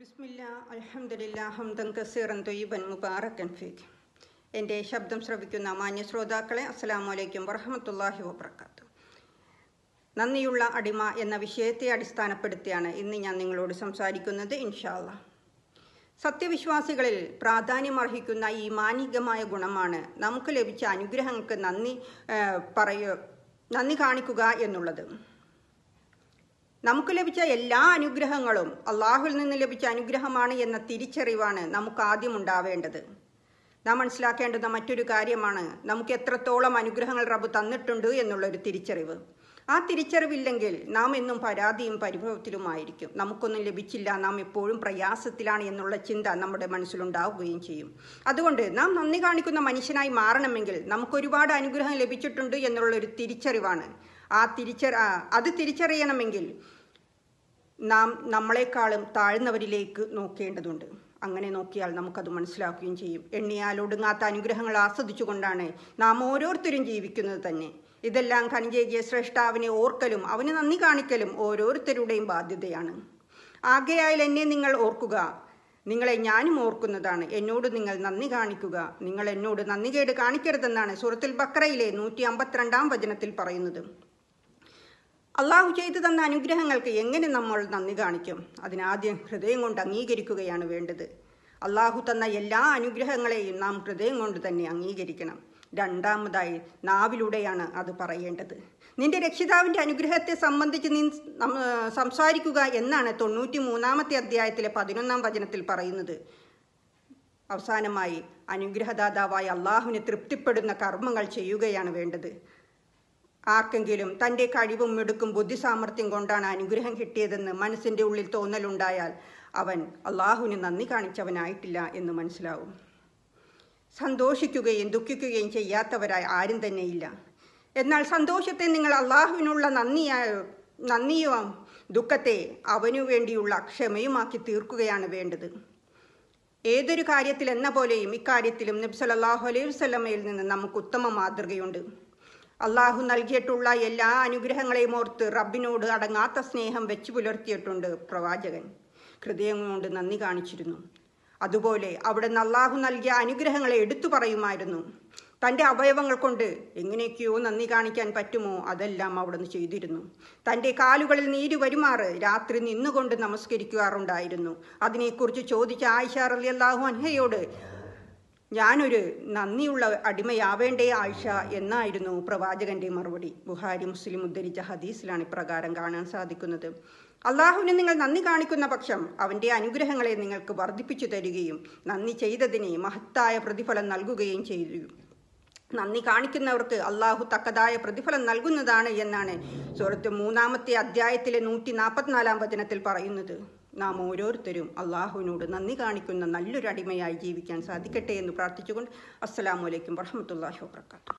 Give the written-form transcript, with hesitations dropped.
ബിസ്മില്ലാ അൽഹംദുലില്ലാ ഹംദൻ കസീറൻ ത്വയ്യിബൻ മുബാറക്കൻ ഫീക്ക്. എൻ്റെ ശബ്ദം ശ്രവിക്കുന്ന മാന്യ ശ്രോതാക്കളെ അസ്സലാമു അലൈക്കും വറഹ്മത്തുള്ളാഹി വബറകാതുഹു. നന്ദിയുള്ള അടിമ എന്ന വിഷയത്തെ അടിസ്ഥാനപ്പെടുത്തിയാണ് ഇന്ന് ഞാൻ നിങ്ങളോട് സംസാരിക്കുന്നത് ഇൻഷാ അല്ലാഹ്. സത്യവിശ്വാസികളിൽ പ്രാധാന്യമർഹിക്കുന്ന ഈ മാനികമായ ഗുണമാണ് നമുക്ക് ലഭിച്ച അനുഗ്രഹങ്ങൾക്ക് നന്ദി കാണിക്കുക എന്നുള്ളത്. നമുക്ക് ലഭിച്ച എല്ലാ അനുഗ്രഹങ്ങളും അള്ളാഹുവിൽ നിന്ന് ലഭിച്ച അനുഗ്രഹമാണ് എന്ന തിരിച്ചറിവാണ് നമുക്ക് ആദ്യം ഉണ്ടാവേണ്ടത്. നാം മനസ്സിലാക്കേണ്ടുന്ന മറ്റൊരു കാര്യമാണ് നമുക്ക് എത്രത്തോളം അനുഗ്രഹങ്ങൾ റബ്ബ് തന്നിട്ടുണ്ട് എന്നുള്ളൊരു തിരിച്ചറിവ്. ആ തിരിച്ചറിവില്ലെങ്കിൽ നാം എന്നും പരാതിയും പരിഭവത്തിലുമായിരിക്കും. നമുക്കൊന്നും ലഭിച്ചില്ല, നാം എപ്പോഴും പ്രയാസത്തിലാണ് എന്നുള്ള ചിന്ത നമ്മുടെ മനസ്സിലുണ്ടാവുകയും ചെയ്യും. അതുകൊണ്ട് നാം നന്ദി കാണിക്കുന്ന മനുഷ്യനായി മാറണമെങ്കിൽ നമുക്കൊരുപാട് അനുഗ്രഹം ലഭിച്ചിട്ടുണ്ട് എന്നുള്ളൊരു തിരിച്ചറിവാണ്. അത് തിരിച്ചറിയണമെങ്കിൽ നാം നമ്മളെക്കാളും താഴ്ന്നവരിലേക്ക് നോക്കേണ്ടതുണ്ട്. അങ്ങനെ നോക്കിയാൽ നമുക്കത് മനസ്സിലാക്കുകയും ചെയ്യും. എണ്ണിയാൽ ഒടുങ്ങാത്ത അനുഗ്രഹങ്ങൾ ആസ്വദിച്ചുകൊണ്ടാണ് നാം ഓരോരുത്തരും ജീവിക്കുന്നത് തന്നെ. ഇതെല്ലാം കനിഞ്ഞേകിയ ശ്രേഷ്ഠാവിനെ ഓർക്കലും അവന് നന്ദി കാണിക്കലും ഓരോരുത്തരുടെയും ബാധ്യതയാണ്. ആകയാൽ എന്നെ നിങ്ങൾ ഓർക്കുക, നിങ്ങളെ ഞാനും ഓർക്കുന്നതാണ്. എന്നോട് നിങ്ങൾ നന്ദി കാണിക്കുക, നിങ്ങൾ എന്നോട് നന്ദികേട് കാണിക്കരുതെന്നാണ് സൂറത്തുൽ ബഖറയിലെ 152-ാം വചനത്തിൽ പറയുന്നത്. അള്ളാഹു ചെയ്തു തന്ന അനുഗ്രഹങ്ങൾക്ക് എങ്ങനെ നമ്മൾ നന്ദി കാണിക്കും? അതിനാദ്യം ഹൃദയം കൊണ്ട് അംഗീകരിക്കുകയാണ് വേണ്ടത്. അള്ളാഹു തന്ന എല്ലാ അനുഗ്രഹങ്ങളെയും നാം ഹൃദയം കൊണ്ട് തന്നെ അംഗീകരിക്കണം. രണ്ടാമതായി നാവിലൂടെയാണ് അത് പറയേണ്ടത്. നിന്റെ രക്ഷിതാവിൻ്റെ അനുഗ്രഹത്തെ സംബന്ധിച്ച് നീ സംസാരിക്കുക എന്നാണ് 93-ാമത്തെ അധ്യായത്തിലെ 11-ാം വചനത്തിൽ പറയുന്നത്. അവസാനമായി അനുഗ്രഹദാതാവായ അള്ളാഹുവിനെ തൃപ്തിപ്പെടുന്ന കർമ്മങ്ങൾ ചെയ്യുകയാണ് വേണ്ടത്. ആർക്കെങ്കിലും തൻ്റെ കഴിവും മിടുക്കും ബുദ്ധിസാമർഥ്യം കൊണ്ടാണ് അനുഗ്രഹം കിട്ടിയതെന്ന് മനസ്സിൻ്റെ ഉള്ളിൽ തോന്നലുണ്ടായാൽ അവൻ അള്ളാഹുവിന് നന്ദി കാണിച്ചവനായിട്ടില്ല എന്ന് മനസ്സിലാവും. സന്തോഷിക്കുകയും ദുഃഖിക്കുകയും ചെയ്യാത്തവരായി ആരും തന്നെയില്ല. എന്നാൽ സന്തോഷത്തെ നിങ്ങൾ അള്ളാഹുവിനുള്ള നന്ദിയും ദുഃഖത്തെ അവനു വേണ്ടിയുള്ള ക്ഷമയുമാക്കി തീർക്കുകയാണ് വേണ്ടത്. ഏതൊരു കാര്യത്തിൽ എന്ന പോലെയും ഇക്കാര്യത്തിലും നബി സല്ലല്ലാഹു അലൈഹി വസല്ലമയിൽ നിന്ന് നമുക്ക് ഉത്തമ മാതൃകയുണ്ട്. അള്ളാഹു നൽകിയിട്ടുള്ള എല്ലാ അനുഗ്രഹങ്ങളെയും ഓർത്ത് റബ്ബിനോട് അടങ്ങാത്ത സ്നേഹം വെച്ചു പുലർത്തിയിട്ടുണ്ട് പ്രവാചകൻ. ഹൃദയം കൊണ്ട് നന്ദി കാണിച്ചിരുന്നു. അതുപോലെ അവിടുന്ന് അള്ളാഹു നൽകിയ അനുഗ്രഹങ്ങളെ എടുത്തു പറയുമായിരുന്നു. തൻ്റെ അവയവങ്ങൾ കൊണ്ട് എങ്ങനെയൊക്കെയോ നന്ദി കാണിക്കാൻ പറ്റുമോ അതെല്ലാം അവിടുന്ന് ചെയ്തിരുന്നു. തൻ്റെ കാലുകളിൽ നീര് വരുമാറ് രാത്രി നിന്നുകൊണ്ട് നമസ്കരിക്കാറുണ്ടായിരുന്നു. അതിനെക്കുറിച്ച് ചോദിച്ച ആയിഷ റളിയല്ലാഹു അൻഹയോട് ഞാനൊരു നന്ദിയുള്ള അടിമയാവേണ്ടേ ആയിഷ എന്നായിരുന്നു പ്രവാചകന്റെ മറുപടി. ബുഹാരി മുസ്ലിം ഉദ്ധരിച്ച ഹദീസിലാണ് ഇപ്രകാരം കാണാൻ സാധിക്കുന്നത്. അള്ളാഹുവിന് നിങ്ങൾ നന്ദി കാണിക്കുന്ന പക്ഷം അവൻ്റെ അനുഗ്രഹങ്ങളെ നിങ്ങൾക്ക് വർദ്ധിപ്പിച്ചു തരികയും നന്ദി ചെയ്തതിന് മഹത്തായ പ്രതിഫലം നൽകുകയും ചെയ്തു. നന്ദി കാണിക്കുന്നവർക്ക് അള്ളാഹു തക്കതായ പ്രതിഫലം നൽകുന്നതാണ് എന്നാണ് സൂറത്ത് 3-ാമത്തെ അധ്യായത്തിലെ 144-ാം വചനത്തിൽ പറയുന്നത്. നാം ഓരോരുത്തരും അള്ളാഹുവിനോട് നന്ദി കാണിക്കുന്ന നല്ലൊരു അടിമയായി ജീവിക്കാൻ സാധിക്കട്ടെ എന്ന് പ്രാർത്ഥിച്ചുകൊണ്ട് അസ്സലാമു അലൈക്കും വറഹ്മത്തുള്ളാഹി വബറകാതുഹു.